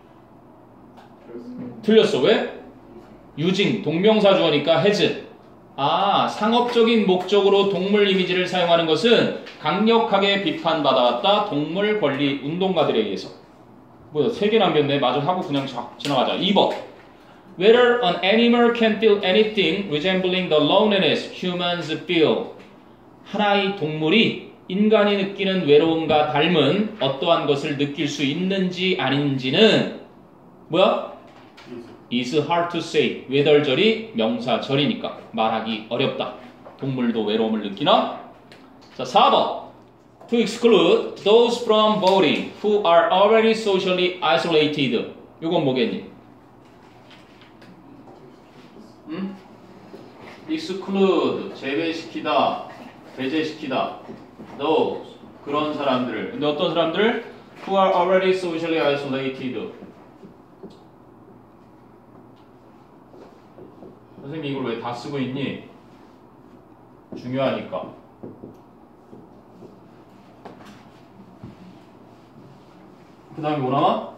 틀렸어. 왜? using, 동명사 주어니까 has. 아, 상업적인 목적으로 동물 이미지를 사용하는 것은 강력하게 비판받아왔다. 동물 권리 운동가들에 의해서. 뭐야, 세 개 남겼네. 마저 하고 그냥 지나가자. 이 번. Whether an animal can feel anything resembling the loneliness humans feel. 하나의 동물이 인간이 느끼는 외로움과 닮은 어떠한 것을 느낄 수 있는지 아닌지는 뭐야? is hard to say. whether절이 명사절이니까 말하기 어렵다. 동물도 외로움을 느끼나? 자, 사 번. To exclude those from voting who are already socially isolated. 이건 뭐겠니? 음? exclude, 제외시키다, 배제시키다. those, 그런 사람들을. 근데 어떤 사람들? who are already socially isolated. 선생님 이걸 왜 다 쓰고 있니? 중요하니까. 그 다음에 뭐 나와?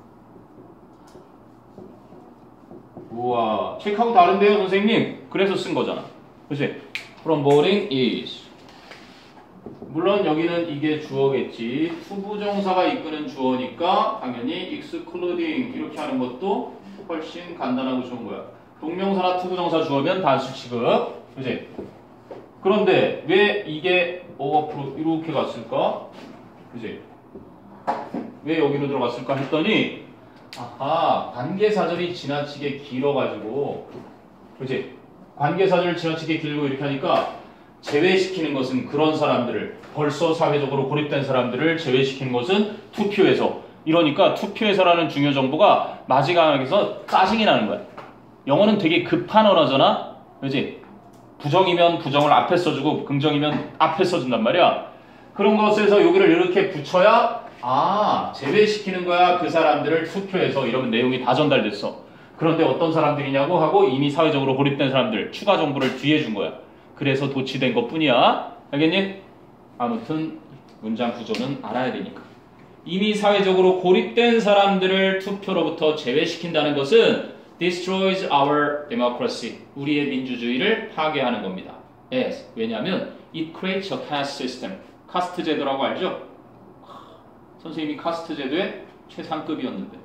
우와, 책하고 다른데요 선생님? 그래서 쓴 거잖아. 그치? From voting is. 물론 여기는 이게 주어겠지. 투부정사가 이끄는 주어니까 당연히 excluding 이렇게 하는 것도 훨씬 간단하고 좋은 거야. 동명사나 투부정사 주어면 단수 취급. 그치? 그런데 왜 이게 어 앞으로 이렇게 갔을까? 그치? 왜 여기로 들어갔을까 했더니 아하, 관계사절이 지나치게 길어가지고 그치? 관계사절 지나치게 길고 이렇게 하니까 제외시키는 것은 그런 사람들을 벌써 사회적으로 고립된 사람들을 제외시키는 것은 투표에서. 이러니까 투표에서라는 중요 정보가 마지막에서 짜증이 나는 거야. 영어는 되게 급한 언어잖아. 그렇지? 부정이면 부정을 앞에 써주고 긍정이면 앞에 써준단 말이야. 그런 것에서 여기를 이렇게 붙여야 아 제외시키는 거야 그 사람들을 투표해서. 이러면 내용이 다 전달됐어. 그런데 어떤 사람들이냐고 하고 이미 사회적으로 고립된 사람들 추가 정보를 뒤에 준 거야. 그래서 도치된 것 뿐이야. 알겠니? 아무튼 문장 구조는 알아야 되니까. 이미 사회적으로 고립된 사람들을 투표로부터 제외시킨다는 것은 destroys our democracy. 우리의 민주주의를 파괴하는 겁니다. Yes. 왜냐하면 it creates a caste system. 카스트 제도라고 알죠? 선생님이 카스트 제도의 최상급이었는데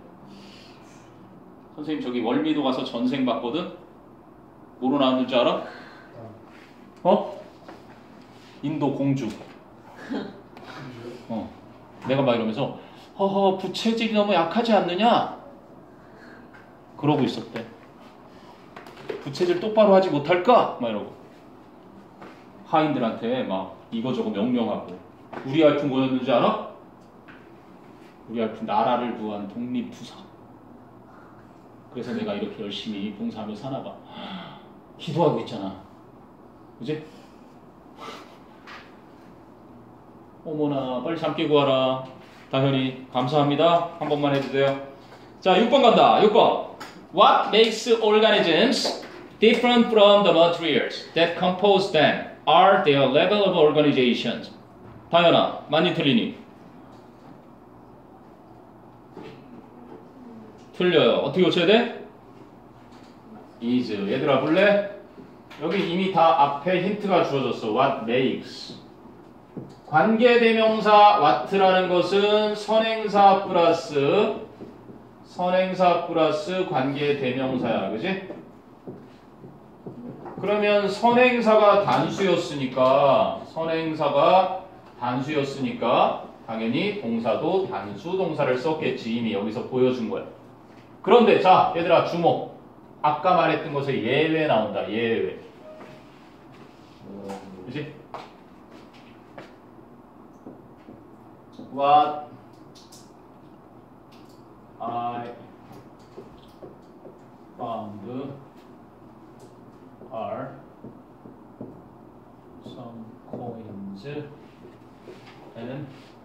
선생님 저기 월미도 가서 전생 봤거든? 뭐로 나왔는 줄 알아? 어? 인도 공주. 어. 내가 막 이러면서 허허 부채질이 너무 약하지 않느냐? 그러고 있었대. 부채질 똑바로 하지 못할까? 막 이러고 하인들한테 막 이거저거 명령하고. 우리 알픈 뭐였는지 알아? 우리 알픈 나라를 구한 독립투사. 그래서 내가 이렇게 열심히 봉사하며 사나봐. 기도하고 있잖아. 그지? 어머나 빨리 잠 깨고 와라. 다현이 감사합니다. 한 번만 해주세요. 자 육 번 간다. 육 번. What makes organisms different from the materials that compose them are their level of organizations. 다현아 많이 틀리니? 틀려요. 어떻게 고쳐야 돼? is. 얘들아 볼래? 여기 이미 다 앞에 힌트가 주어졌어. What makes. 관계대명사 what라는 것은 선행사 플러스 선행사 플러스 관계대명사야. 그지? 그러면 선행사가 단수였으니까 선행사가 단수였으니까 당연히 동사도 단수 동사를 썼겠지. 이미 여기서 보여준 거야. 그런데 자 얘들아 주목. 아까 말했던 것에 예외 나온다. 예외. 그치? What I found are some coins and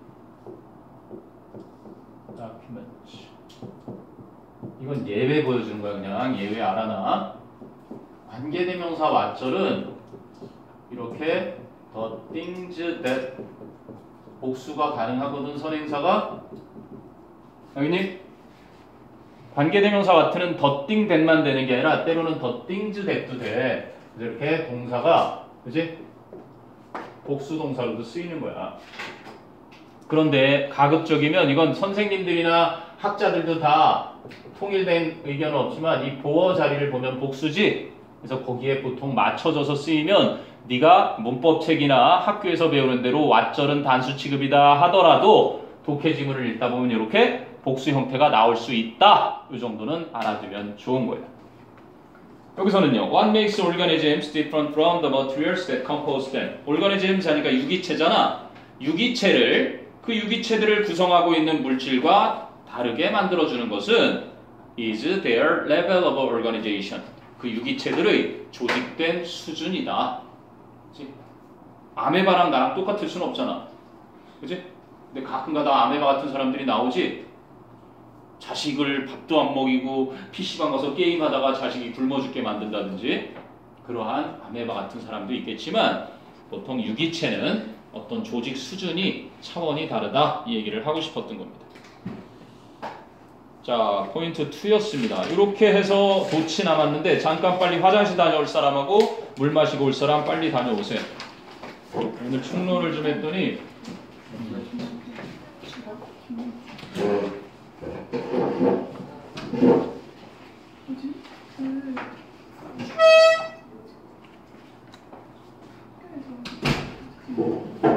documents. 이건 예외 보여주는 거야. 그냥 예외 알아놔. 관계대명사 왓절은 이렇게 the things that 복수가 가능하거든. 선행사가 여기니 관계대명사 what는 the thing that만 되는 게 아니라 때로는 the things that도 돼. 이렇게 동사가 그지? 복수 동사로도 쓰이는 거야. 그런데 가급적이면 이건 선생님들이나 학자들도 다 통일된 의견은 없지만 이 보어 자리를 보면 복수지. 그래서 거기에 보통 맞춰져서 쓰이면 네가 문법책이나 학교에서 배우는 대로 왓절은 단수 취급이다 하더라도 독해 지문을 읽다 보면 이렇게 복수 형태가 나올 수 있다. 이 정도는 알아두면 좋은 거예요. 여기서는요. What makes organisms different from the materials that compose them? organisms 하니까 유기체잖아. 유기체를 그 유기체들을 구성하고 있는 물질과 다르게 만들어주는 것은 is their level of organization. 그 유기체들의 조직된 수준이다. 그치? 아메바랑 나랑 똑같을 수는 없잖아. 그치? 근데 가끔가다 아메바 같은 사람들이 나오지. 자식을 밥도 안 먹이고 피시방 가서 게임하다가 자식이 굶어 죽게 만든다든지 그러한 아메바 같은 사람도 있겠지만 보통 유기체는 어떤 조직 수준이 차원이 다르다. 이 얘기를 하고 싶었던 겁니다. 자, 포인트 이였습니다. 이렇게 해서 도치 남았는데 잠깐 빨리 화장실 다녀올 사람하고 물 마시고 올 사람 빨리 다녀오세요. 오늘 충론을 좀 했더니 뭐지? 그...